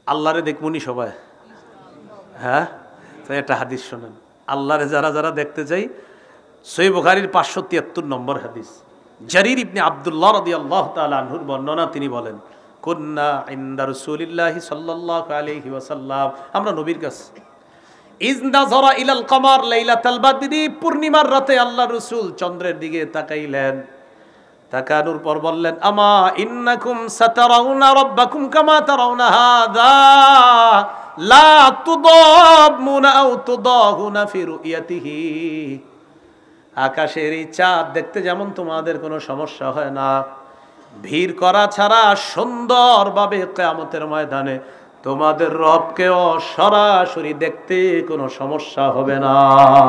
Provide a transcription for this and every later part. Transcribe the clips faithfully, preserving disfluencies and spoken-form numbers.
আল্লাহরে দেখবনি সবাই? হ্যাঁ, তাই একটা হাদিস শোনেন। আল্লাহরে যারা যারা দেখতে চাই, সহিহ বুখারীর পাঁচশো তিয়াত্তর নম্বর হাদিস, জারির ইবনে আব্দুল্লাহ রাদিয়াল্লাহু তাআলা আনহুর বর্ণনা, তিনি বলেন, কুন্না ইনদা রাসূলিল্লাহি সাল্লাল্লাহু আলাইহি ওয়াসাল্লাম, আমরা নবীর কাছে, ইজ নাযারা ইলাল কমার লাইলাতাল বাদরি, পূর্ণিমার রাতে আল্লাহ রাসূল চন্দ্রের দিকে তাকাইলেন। তাকানোর পর বললেন, আমা ইন্নাকুম সাতারাউনা রাব্বাকুম কামা তারাউনা হাযা লা তুদামুনা আও তুদাহুনা ফি রুয়াতিহি। আকাশের এই চাঁদ দেখতে যেমন তোমাদের কোনো সমস্যা হয় না, ভিড় করা ছাড়া সুন্দরভাবে কিয়ামতের ময়দানে তোমাদের রবকেও সরাসরি দেখতে কোনো সমস্যা হবে না।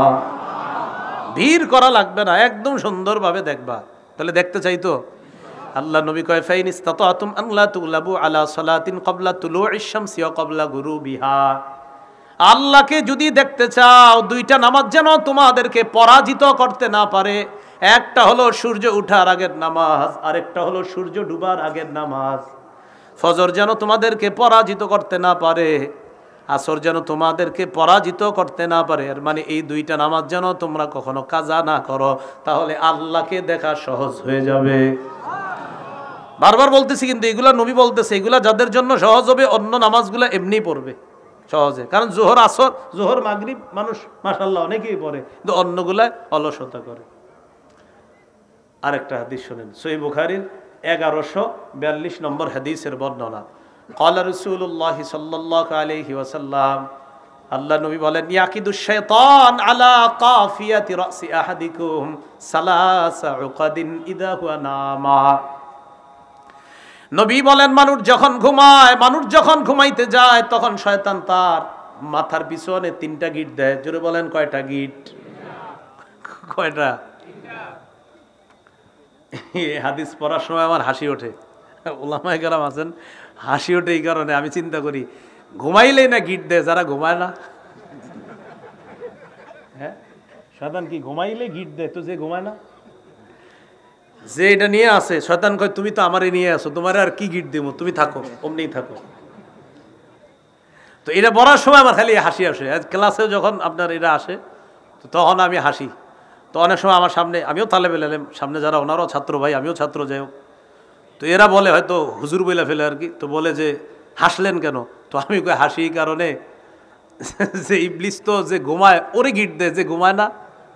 ভিড় করা লাগবে না, একদম সুন্দরভাবে দেখবা। তাহলে দেখতে চাইতো আল্লাহ নবী কয়, ফাইন ইসতাতাতুম আন লা তুগলাবু আলা সালাতিন ক্বাবলা তুলুইশ শামসি ওয়া ক্বাবলা গুরুবিহা। আল্লাহকে যদি দেখতে চাও, দুইটা নামাজ যেন তোমাদেরকে পরাজিত করতে না পারে। একটা হলো সূর্য ওঠার আগের নামাজ, আরেকটা হলো সূর্য ডুবার আগের নামাজ। ফজর যেন তোমাদেরকে পরাজিত করতে না পারে, আসর যেন তোমাদেরকে পরাজিত করতে না পারে। এর মানে এই দুইটা নামাজ যেন তোমরা কখনো কাজা না করো, তাহলে আল্লাহকে দেখা সহজ হয়ে যাবে। বারবার বলতেছি, কিন্তু এগুলা নবী বলতেছে, এগুলা যাদের জন্য সহজ হবে, অন্য নামাজগুলা এমনি পড়বে সহজে। কারণ জোহর আসর, জোহর মাগরিব মানুষ মাশাআল্লাহ অনেকেই পড়ে, কিন্তু অন্যগুলা অলসতা করে। আরেকটা হাদিস শুনেন, সহিহ বুখারীর এগারোশো বিয়াল্লিশ নম্বর হাদিসের বর্ণনা। ক্বালা রাসূলুল্লাহ সাল্লাল্লাহু আলাইহি ওয়াসাল্লাম, আল্লাহ নবী বলেন, ইয়াকিদুশ শাইতান আলা কাফিয়াতি রাসি আহাদিকুম সালাসা উকাদিন ইদা হুয়া নামা। নবী বলেন, মানুষ যখন ঘুমায়, মানুষ যখন ঘুমাইতে যায়, তখন শয়তান তার মাথার পিছনে তিনটা গিট দেয়। জোরে বলেন, কয়টা গিট? কয়টা? এই হাদিস পড়ার সময় আমার হাসি ওঠে। ওলামায়ে কেরাম আছেন, হাসি ওঠে এই কারণে, আমি চিন্তা করি ঘুমাইলেই না গিট দেয় যারা ঘুমায় না। হ্যাঁ, শয়তান কি ঘুমাইলে গিট দেয়? তো যে ঘুমায় না, যে এটা নিয়ে আসে, শয়তান কয় তুমি তো আমারে নিয়ে আসো, তোমার আর কি গিট দেবো, তুমি থাকো, অমনিই থাকো। তো এটা পড়ার সময় আমার খালি হাসি আসে। ক্লাসে যখন আপনার এটা আসে, তো তখন আমি হাসি। তো অনেক সময় আমার সামনে, আমিও তালেবে এলেম, সামনে যারা ওনারাও ছাত্র ভাই, আমিও ছাত্র, যাই হোক, তো এরা বলে হয়তো হুজুর বইলা ফেলে আর কি, তো বলে যে হাসলেন কেন? তো আমি কই হাসি এই কারণে যে ইবলিস তো যে ঘুমায় ওরে গিট দেয়, যে ঘুমায় না,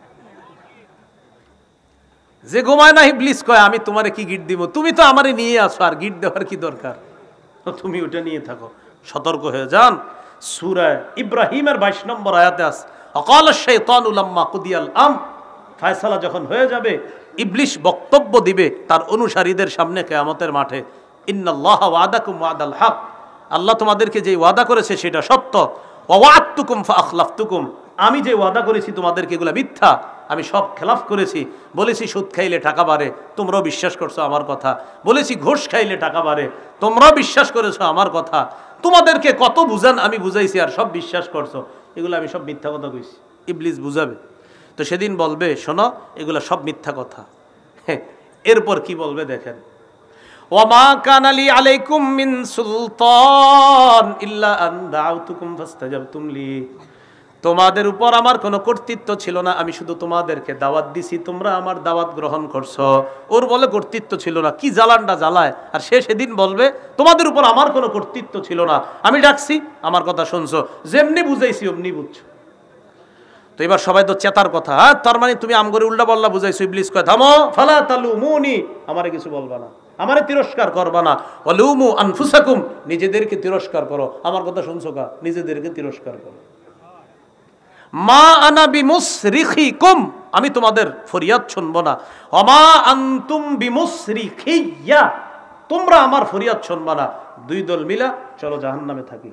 যে ঘুমায় না ইবলিস কয় আমি তোমারে কি গিট দিব, তুমি তো আমারে নিয়ে আসো, আর গিট দেওয়ার কি দরকার, তুমি ওটা নিয়ে থাকো। সতর্ক হয়ে যান। সূরা ইব্রাহিমের বাইশ নম্বর আয়াতে আছে, অকালা শাইতানু লাম্মা কুদিয়াল আম, ফয়সালা যখন হয়ে যাবে, ইবলিস বক্তব্য দিবে তার অনুসারীদের সামনে কিয়ামতের মাঠে, ইন্নাল্লাহা ওয়াদাকুম ওয়াদাল হক, আল্লাহ তোমাদেরকে যে ওয়াদা করেছে সেটা সত্য, ওয়া ওয়া'আদতুকুম ফাআখলাফতুকুম, আমি যে ওয়াদা করেছি তোমাদেরকে এগুলা মিথ্যা, আমি সব খেলাফ করেছি। বলেছি সুদ খাইলে টাকা বাড়ে, তোমরাও বিশ্বাস করছো আমার কথা। বলেছি ঘুষ খাইলে টাকা বাড়ে, তোমরাও বিশ্বাস করেছো আমার কথা। তোমাদেরকে কত বুঝান আমি বুঝাইছি, আর সব বিশ্বাস করছো। এগুলো আমি সব মিথ্যা কথা কইছি। ইবলিস বুঝাবে, তো সেদিন বলবে শোনো এগুলো সব মিথ্যা কথা। এরপর কি বলবে দেখেন, ওয়ামা কানা লি আলাইকুম মিন সুলতান ইল্লা আন দাউতুকুম ফাস্তাজাবতুম লি, তোমাদের উপর আমার কোনো কর্তৃত্ব ছিল না, আমি শুধু তোমাদেরকে দাওয়াত দিছি, তোমরা আমার দাওয়াত গ্রহণ করছো। ওর বলে কর্তৃত্ব ছিল না, কি জ্বালানটা জ্বালায়। আর সে সেদিন বলবে তোমাদের উপর আমার কোনো কর্তৃত্ব ছিল না, আমি ডাকছি, আমার কথা শুনছো, যেমনি বুঝাইছি অমনি বুঝছো। তো এবার সবাই তো চেতার কথা, হ্যাঁ তার মানে তুমি আমগরে উল্টা বল্লা বুঝাইছো। ইবলিস কয় থামো, ফালা তালুমুনি, আমারে কিছু বলবা না, আমারে তিরস্কার করবা না, ওয়ালুমু আনফুসাকুম, নিজেদেরকে তিরস্কার করো। আমার কথা শুনছো কা? নিজেদেরকে তিরস্কার করো। মা আনা বিমুসরিখিকুম, আমি তোমাদের ফরিয়াদ শুনবো না। ওমা আনতুম বিমুসরিখিয়া, তোমরা আমার ফরিয়াদ শুনবা না। দুই দল মিলা চলো জাহান্নামে থাকি।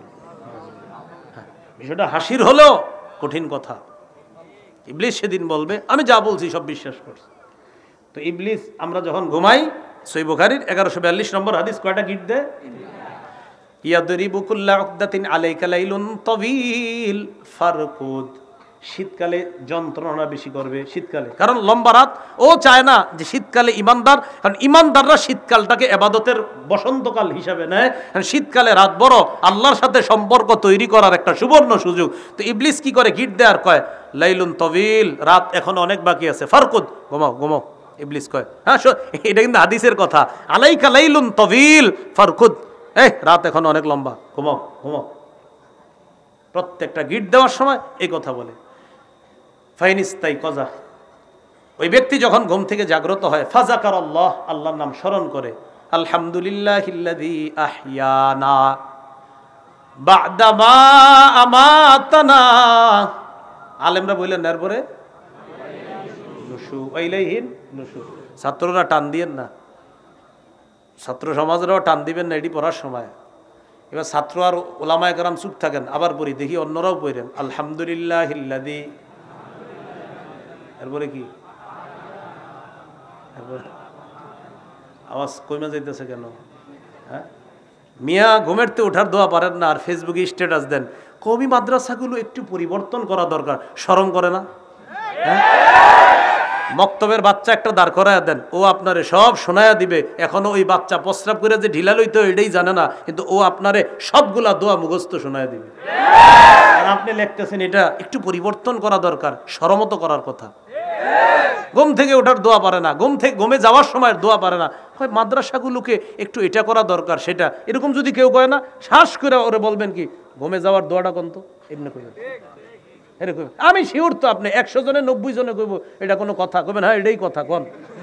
বিষয়টা হাসির হলেও কঠিন কথা। ইবলিস সেদিন বলবে আমি যা বলছি সব বিশ্বাস করছি। তো ইবলিস, আমরা যখন ঘুমাই, সহিহ বুখারীর এগারোশো বিয়াল্লিশ নম্বর হাদিস, কয়টা গিট দেয়? ইয়াদরিবু কুল্লা উকদাতিন আলাইকা লাইলুন তাওয়ীল ফারকুদ, শীতকালে যন্ত্রণা বেশি করবে শীতকালে, কারণ লম্বা রাত। ও চায় না যে শীতকালে ইমানদার, কারণ ইমানদাররা শীতকালটাকে এবাদতের বসন্তকাল হিসাবে নেয়, কারণ শীতকালে রাত বড়, আল্লাহর সাথে সম্পর্ক তৈরি করার একটা সুবর্ণ সুযোগ। তো ইবলিস কি করে, গিট দেয়ার কয় লাইলুন তবিল, রাত এখন অনেক বাকি আছে, ফারকুদ, ঘুমাও ঘুমাও। ইবলিস কয়, হ্যাঁ এটা কিন্তু হাদিসের কথা, আলাইকা লাইলুন তবিল ফারকুদ, এই রাত এখন অনেক লম্বা, ঘুমাও ঘুমাও। প্রত্যেকটা গিট দেওয়ার সময় এই কথা বলে। ফাইনিস্তাই কজা, ওই ব্যক্তি যখন ঘুম থেকে জাগ্রত হয়, ফাজাকার আল্লাহ, আল্লাহর নাম স্মরণ করে, আলহামদুলিল্লাহিল্লাযী আহইয়ানা বা'দা মা আমাতানা। আলেমরা বললেন এরপরে নুশু ইলাইহিন নুশু। ছাত্ররা টান দিয়েন না, ছাত্র সমাজরাও টান দিবেন না, এটি পড়ার সময়। এবার ছাত্র আর ওলামায়ে কেরাম চুপ থাকেন, আবার পড়ি, দেখি অন্যরাও পড়েন আলহামদুলিল্লাহিল্লাযী, এরপরে কি আওয়াজ কমে যাইতেছে কেন? হ্যাঁ, মিয়া ঘুমেরতে ওঠার দোয়া পারেন না, আর ফেসবুকে স্ট্যাটাস দেন। কওমি মাদ্রাসাগুলো একটু পরিবর্তন করা দরকার, শরম করে না? হ্যাঁ, মক্তবের বাচ্চা একটা দাঁড় করায় দেন, ও আপনারে সব শোনায়া দিবে। এখনো ওই বাচ্চা প্রস্রাব করে যে ঢিলা লইতো এটাই জানে না, কিন্তু ও আপনারে সবগুলা দোয়া মুখস্থ শোনায়া দিবে। আর আপনি লিখতেছেন এটা একটু পরিবর্তন করা দরকার, শরমত করার কথা। ঘুম থেকে ওঠার দোয়া পারে না, ঘুম থেকে ঘুমে যাওয়ার সময় দোয়া পারে না, হয় মাদ্রাসাগুলোকে একটু এটা করা দরকার সেটা, এরকম যদি কেউ কয় না, শ্বাস করে ওরে বলবেন কি ঘুমে যাওয়ার দোয়াটা কোন তো এমনি কইবেন, এরকম। আমি শিওর তো আপনি একশো জনে নব্বই জনে কইব এটা কোনো কথা, কইবেন হ্যাঁ এটাই কথা কোন।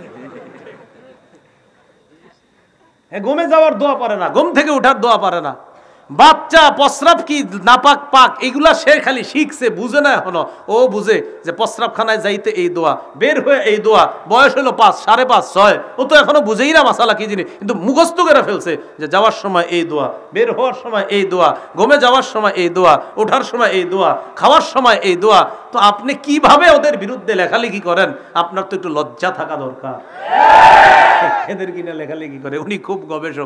ঘুমে যাওয়ার দোয়া পারে না, ঘুম থেকে ওঠার দোয়া পারে না। বাচ্চা প্রস্রাব কি নাপাক পাক এগুলা সে খালি শিখছে, বুঝে না এখনো। ও বুঝে যে প্রস্রাবখানায় যাইতে এই দোয়া, বের হয়ে এই দোয়া। বয়স হলো পাঁচ, সাড়ে পাঁচ, ছয়, ও তো এখনো বুঝেই না মাসালা কি জিনিস, কিন্তু মুখস্থ করে ফেলছে যে যাওয়ার সময় এই দোয়া, বের হওয়ার সময় এই দোয়া, ঘুমে যাওয়ার সময় এই দোয়া, ওঠার সময় এই দোয়া, খাওয়ার সময় এই দোয়া। তো আপনি কিভাবে ওদের বিরুদ্ধে লেখালেখি করেন? আপনার তো একটু লজ্জা থাকা দরকার। এদের কিনা লেখালেখি করে, উনি খুব গবেষক।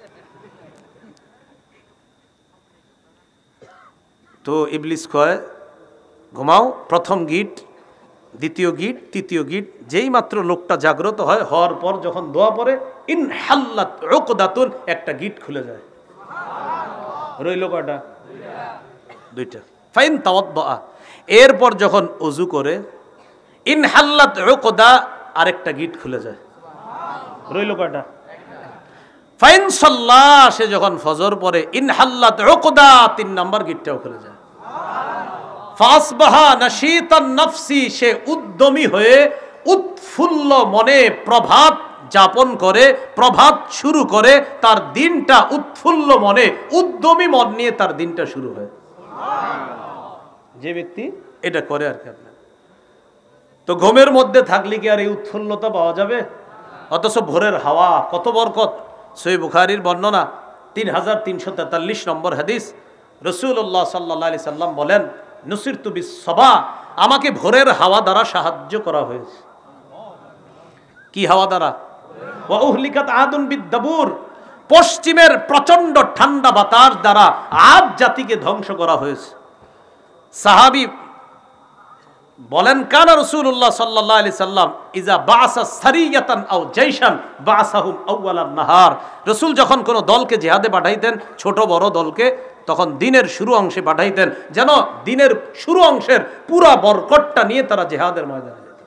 তো ইবলিস কয় ঘুমাও, প্রথম গিট, দ্বিতীয় গিট, তৃতীয় গিট। যেই মাত্র লোকটা জাগ্রত হয়, হওয়ার পর যখন দোয়া পড়ে, ইন হাল্লাত উকদাতুন, একটা গিট খুলে যায়। রইল কয়টা? দুইটা। ফাইন তাওয়াদ্দা, এরপর যখন ওযু করে, ইন হাল্লাত উকদা, আরেকটা গিট খুলে যায়। রইল কয়টা? ফাইন সাল্লাহ, সে যখন ফজর পড়ে, ইন হাল্লাত উকদা, তিন নাম্বার গিটটাও খুলে যায়। ফাসবাহা নাশীতান নাফসি, সে উদ্যমী হয়ে উৎফুল্ল মনে প্রভাত যাপন করে, প্রভাত শুরু করে, তার দিনটা উৎফুল্ল মনে, উদ্যমী মন নিয়ে তার দিনটা শুরু হয়। যে ব্যক্তি এটা করে আর কি। আপনার তো ঘুমের মধ্যে থাকলে কি আর এই উৎফুল্লতা পাওয়া যাবে? অথচ ভোরের হাওয়া কত বরকত। সহিহ বুখারীর বর্ণনা, তিন হাজার তিনশো তেতাল্লিশ নম্বর হাদিস, রাসূলুল্লাহ সাল্লাল্লাহু আলাইহি সাল্লাম বলেন, নুসিরতু বিস-সাবা, আমাকে ভোরের হাওয়া দ্বারা সাহায্য করা হয়েছে। কি হাওয়া দ্বারা? ওয়া উহলিকাত আদুন বিদ-দাবুর, পশ্চিমের প্রচন্ড ঠান্ডা বাতাস দ্বারা আদ জাতিকে ধ্বংস করা হয়েছে। সাহাবী বলেন, কানা রাসূলুল্লাহ সাল্লাল্লাহু আলাইহি সাল্লাম ইজা বাআসা সারিয়াতান আও জাইশান বাআসাহুম আউয়ালান নাহার, রাসূল যখন কোনো দলকে জিহাদে পাঠাইতেন, ছোট বড় দলকে, তখন দিনের শুরু অংশে পাঠাইতেন, যেন দিনের শুরু অংশের পুরা বরকতটা নিয়ে তারা জিহাদের ময়দানে যেত।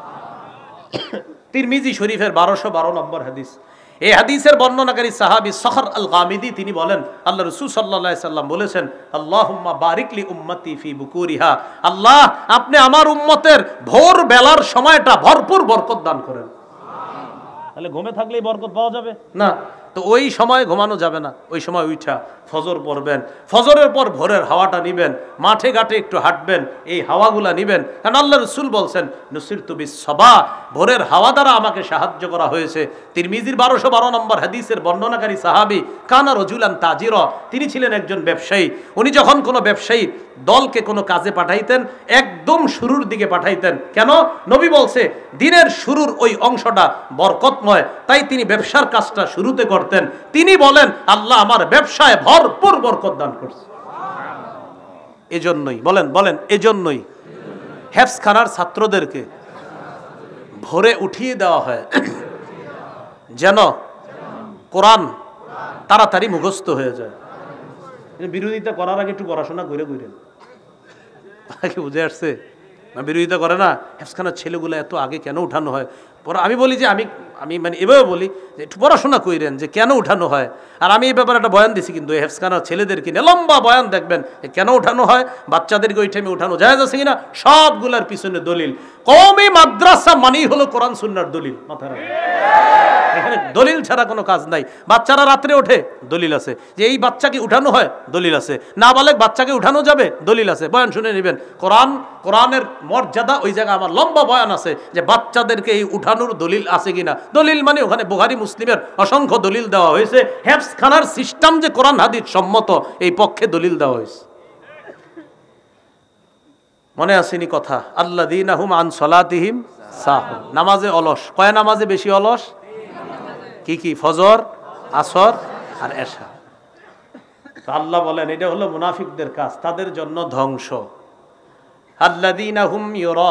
তিরমিজি শরীফের বারোশো বারো নম্বর হাদিস। এই হাদিসের বর্ণনাকারী সাহাবী সখর আল গামিদি তিনি বলেন, আল্লাহ রাসূল সাল্লাল্লাহু আলাইহি সাল্লাম বলেছেন, আল্লাহুম্মা বারিক লি উম্মতি ফি বুকুরিহা, আল্লাহ আপনি আমার উম্মতের ভোর বেলার সময়টা ভরপুর বরকত দান করেন। তাহলে ঘুমে থাকলেই বরকত পাওয়া যাবে না? তো ওই সময় ঘুমানো যাবে না, ওই সময় উঠা ফজর পড়বেন, ফজরের পর ভোরের হাওয়াটা নিবেন, মাঠে ঘাটে একটু হাঁটবেন, এই হাওয়াগুলা নিবেন। কারণ আল্লাহ রাসূল বলছেন, নুসিরতু বিস-সাবা, ভোরের হাওয়া দ্বারা আমাকে সাহায্য করা হয়েছে। তিরমিজির বারোশো বারো নম্বর হাদিসের বর্ণনাকারী সাহাবী কানা রাজুলান তাজিরা, তিনি ছিলেন একজন ব্যবসায়ী। উনি যখন কোনো ব্যবসায়ী দলকে কোনো কাজে পাঠাইতেন, একদম শুরুর দিকে পাঠাইতেন। কেন? নবী বলছে দিনের শুরুর ওই অংশটা বরকতময়, তাই তিনি ব্যবসার কাজটা শুরুতে করতেন। তিনি বলেন, আল্লাহ আমার ব্যবসায় ভরপুর বরকত দান করছে। এজন্যই বলেন বলেন এজন্যই হেফজখানার ছাত্রদেরকে ভোরে উঠিয়ে দেওয়া হয় যেন কোরআন তাড়াতাড়ি মুখস্থ হয়ে যায়। বিরোধিতা করার আগে একটু পড়াশোনা করে করেন, কি বুঝে আসছে না? বিরোধিতা করে না, হেফজখানার ছেলেগুলো এত আগে কেন উঠানো হয়? পরে আমি বলি যে আমি আমি মানে এভাবে বলি যে একটু পড়াশোনা করেন যে কেন উঠানো হয়। আর আমি এই ব্যাপারে একটা বয়ান দিছি, কিন্তু এই হেফজখানার ছেলেদেরকে নিয়ে লম্বা বয়ান দেখবেন কেন উঠানো হয়, বাচ্চাদেরকে ওই টাইমে উঠানো যায় আছে কিনা, সবগুলার পিছনে দলিল। কওমি মাদ্রাসা মানেই হলো কোরআন সুন্নাহর দলিল। মাথায় রাখবেন, এখানে দলিল ছাড়া কোনো কাজ নাই। বাচ্চারা রাত্রে ওঠে, দলিল আছে। যে এই বাচ্চাকে উঠানো হয়, দলিল আছে। নাবালেগ বাচ্চাকে উঠানো যাবে, দলিল আছে। বয়ান শুনে নেবেন। কোরআন কোরআনের মর্যাদা ওই জায়গায় আমার লম্বা বয়ান আছে যে বাচ্চাদেরকে এই উঠানোর দলিল আছে কিনা। দলিল মানে ওখানে বুখারী মুসলিমের অসংখ্য দলিল দেওয়া হয়েছে। হেফজখানার সিস্টেম যে কোরআন হাদিস সম্মত, এই পক্ষে দলিল দেওয়া হয়েছে। মনে আসেনি কথা? আল্লাযীনা হুম আন সলাতিহিম সাহুন। নামাজে অলস। কয় নামাজে বেশি অলস? কি কি? ফজর, আসর আর এশা। আল্লাহ বলেন এটা হলো মুনাফিকদের কাজ, তাদের জন্য ধ্বংস। আল্লাযীনা হুম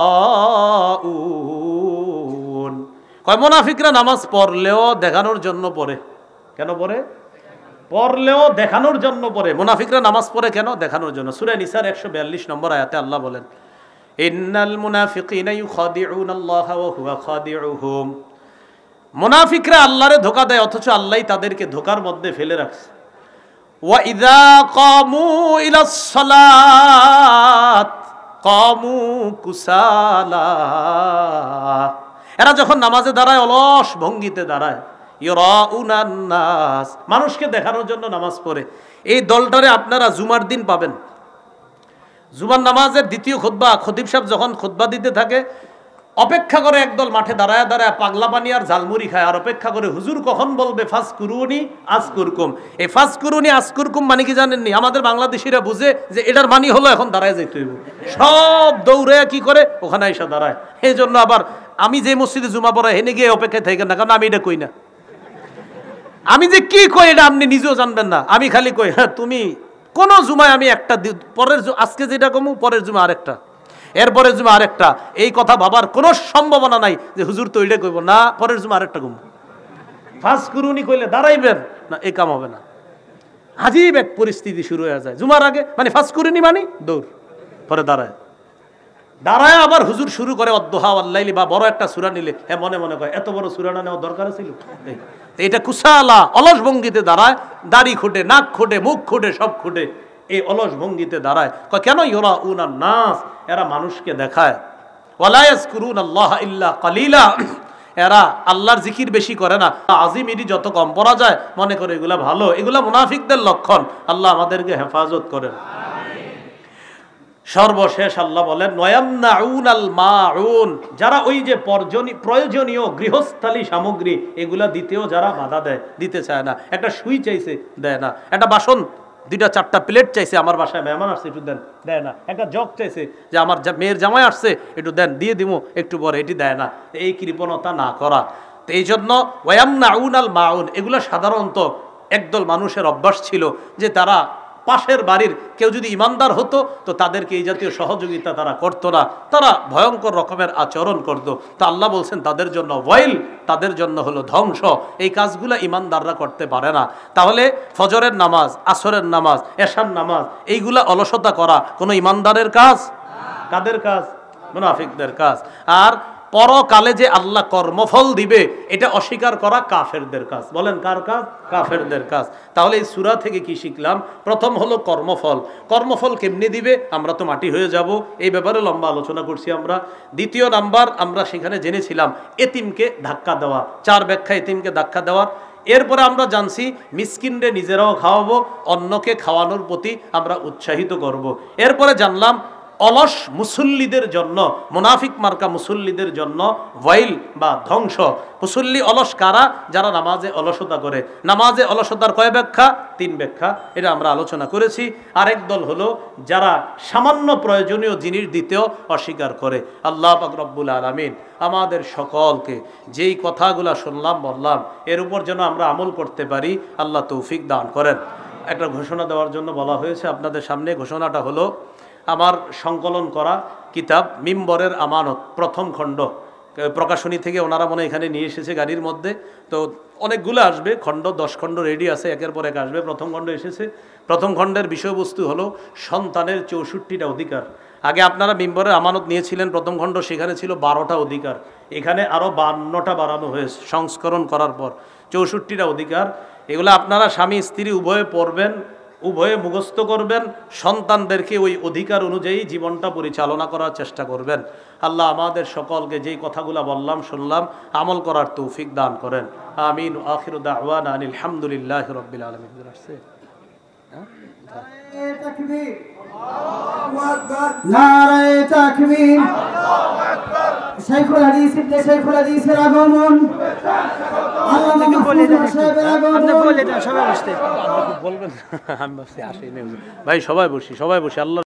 ইউরাউন। কয় মুনাফিকরা নামাজ পড়লেও দেখানোর জন্য পড়ে। কেন পড়ে? পড়লেও দেখানোর জন্য পড়ে। মুনাফিকরা নামাজ পড়ে কেন? দেখানোর জন্য। সূরা নিসার একশো বিয়াল্লিশ নম্বর আয়াতে আল্লাহ বলেন, ইন্নাল মুনাফিকিনা ইউখাদিউনাল্লাহা ওয়া হুয়া খাদিউহুম। মুনাফিকরা আল্লাহরে ধোঁকা দেয়, অথচ আল্লাহই তাদেরকে ধোঁকার মধ্যে ফেলে রাখছে। ওয়া ইযা কামু ইলাস সালাত কামু কুসালা। এরা যখন নামাজে দাঁড়ায় অলস ভঙ্গিতে দাঁড়ায়। ইউরাউনান নাস, মানুষকে দেখানোর জন্য নামাজ পড়ে। এই দলটারে আপনারা জুমার দিন পাবেন। জুমার নামাজের দ্বিতীয় খুতবা, খতিব সাহেব যখন খুতবা দিতে থাকে, অপেক্ষা করে একদল মাঠে দাঁড়ায় দাঁড়ায় পাগলা পানি আর ঝালমুড়ি খায়, আর অপেক্ষা করে হুজুর কখন বলবে ফাজকুরুনি আজকুরকুম। এই ফাজকুরুনি আজকুরকুম মানে কি জানেননি? আমাদের বাংলাদেশিরা বুঝে যে এটার মানি হলো এখন দাঁড়ায় যাইতে হইব। সব দৌড়ে কি করে ওখানে এসে দাঁড়ায়। এই জন্য আবার আমি যে মসজিদে জুমা পড়াই হেনে গিয়ে অপেক্ষায় থাকেন না, কারণ আমি এটা কই না। আমি যে কি কই এটা আপনি নিজেও জানবেন না। আমি খালি কই হ্যাঁ তুমি কোন জুমায় আমি একটা পরের আজকে যেটা কমু পরের জুমা আরেকটা, এরপরের জুমা আরেকটা। এই কথা ভাবার কোনো সম্ভাবনা নাই যে হুজুর তো ওইটা কইব না, পরের জুমা আরেকটা কমু। ফাজকুরুনি কইলে দাঁড়াইবেন না, এই কাম হবে না। আজীব এক পরিস্থিতি শুরু হয়ে যায় জুমার আগে। মানে ফাজকুরুনি মানে দৌড়, পরে দাঁড়ায় দাঁড়ায় আবার হুজুর শুরু করে অদ্দোহা ওয়াল্লাইলি, বা বড় একটা সূরা নিলে হ্যাঁ মনে মনে কয় এত বড় সূরা না নেওয়া দরকার ছিল। এটা কুসালা অলস ভঙ্গিতে দাঁড়ায়, দাড়ি খুঁটে, নাক খুঁটে, মুখ খুঁটে, সব খুঁটে এই অলস ভঙ্গিতে দাঁড়ায়। কয় কেন? ইউরাউনান নাস, এরা মানুষকে দেখায়। ওয়ালা ইয়াজকুরুনাল্লাহা ইল্লা কালিলা, এরা আল্লাহর জিকির বেশি করে না। আজিম ইডি যত কম পড়া যায় মনে করে এগুলা ভালো। এগুলা মুনাফিকদের লক্ষণ। আল্লাহ আমাদেরকে হেফাজত করেন। সর্বশেষ আল্লাহ বলেন ওয়ায়ামনাউনাল মাউন, যারা ওই যে প্রয়োজনীয় গৃহস্থালী সামগ্রী এগুলা দিতেও যারা বাধা দেয়, দিতে চায় না। একটা সুই চাইছে, দেয় না। একটা বাসন দুইটা চারটা প্লেট চাইছে, আমার বাসায় মেহমান আসছে একটু দেন, দেয় না। একটা জগ চাইছে যে আমার মেয়ের জামাই আসছে একটু দেন, দিয়ে দিব একটু পরে, এটি দেয় না। এই কৃপণতা না করা। তো এই জন্য ওয়ায়ামনাউনাল মাউন, এগুলো সাধারণত একদল মানুষের অভ্যাস ছিল যে তারা পাশের বাড়ির কেউ যদি ইমানদার হতো তো তাদেরকে এই জাতীয় সহযোগিতা তারা করতো না, তারা ভয়ঙ্কর রকমের আচরণ করত। তা আল্লাহ বলছেন তাদের জন্য ওয়াইল, তাদের জন্য হলো ধ্বংস। এই কাজগুলো ইমানদাররা করতে পারে না। তাহলে ফজরের নামাজ, আসরের নামাজ, এশার নামাজ, এইগুলা অলসতা করা কোনো ইমানদারের কাজ? কাদের কাজ? মুনাফিকদের কাজ। আর পরকালে যে আল্লাহ কর্মফল দিবে এটা অস্বীকার করা কাফেরদের কাজ। বলেন কার কাজ? কাফেরদের কাজ। তাহলে এই সূরা থেকে কি শিখলাম? প্রথম হলো কর্মফল। কর্মফল কেমনি দিবে? আমরা তো মাটি হয়ে যাব, এই ব্যাপারে লম্বা আলোচনা করছি আমরা। দ্বিতীয় নাম্বার আমরা সেখানে জেনেছিলাম এতিমকে ধাক্কা দেওয়া, চার ব্যাখ্যা এতিমকে ধাক্কা দেওয়ার। এরপরে আমরা জানছি মিসকিনরে নিজেরাও খাওয়াবো, অন্যকে খাওয়ানোর প্রতি আমরা উৎসাহিত করব। এরপরে জানলাম অলস মুসল্লিদের জন্য, মুনাফিক মার্কা মুসল্লিদের জন্য ওয়াইল বা ধ্বংস। মুসল্লি অলস কারা? যারা নামাজে অলসতা করে। নামাজে অলসতার কয় ব্যাখ্যা? তিন ব্যাখ্যা, এটা আমরা আলোচনা করেছি। আরেক দল হলো যারা সামান্য প্রয়োজনীয় জিনিস দিতেও অস্বীকার করে। আল্লাহ পাক রব্বুল আলামিন আমাদের সকলকে যেই কথাগুলো শুনলাম বললাম এর উপর যেন আমরা আমল করতে পারি, আল্লাহ তৌফিক দান করেন। একটা ঘোষণা দেওয়ার জন্য বলা হয়েছে আপনাদের সামনে। ঘোষণাটা হলো আমার সংকলন করা কিতাব মিম্বরের আমানত প্রথম খণ্ড, প্রকাশনী থেকে ওনারা মনে এখানে নিয়ে এসেছে গাড়ির মধ্যে। তো অনেকগুলো আসবে খণ্ড, দশ খণ্ড রেডি আছে, একের পর এক আসবে। প্রথম খণ্ড এসেছে। প্রথম খণ্ডের বিষয়বস্তু হলো সন্তানের চৌষট্টিটা অধিকার। আগে আপনারা মিম্বরের আমানত নিয়েছিলেন প্রথম খণ্ড, সেখানে ছিল বারোটা অধিকার, এখানে আরও বান্নটা বাড়ানো হয়েছে সংস্করণ করার পর, চৌষট্টিটা অধিকার। এগুলো আপনারা স্বামী স্ত্রী উভয়ে পড়বেন, উভয়ে মুখস্থ করবেন, সন্তানদেরকে ওই অধিকার অনুযায়ী জীবনটা পরিচালনা করার চেষ্টা করবেন। আল্লাহ আমাদের সকলকে যেই কথাগুলো বললাম শুনলাম আমল করার তৌফিক দান করেন। আমিন। আখিরু দাওয়ানা আনিল হামদুলিল্লাহি রাব্বিল আলামিন। আসছে তাকবীর, আল্লাহু আকবার, নারায়ে তাকবীর, শাইখুল হাদিস ইবনে শাইখুল হাদিসের আগমন, আল্লামা মাহফুজ সাহেবের আগমন। আপনি বলে দেন সবাই বসতে, বলবেন। আমি বসে আসি ভাই, সবাই বসি, সবাই বসি। আল্লাহ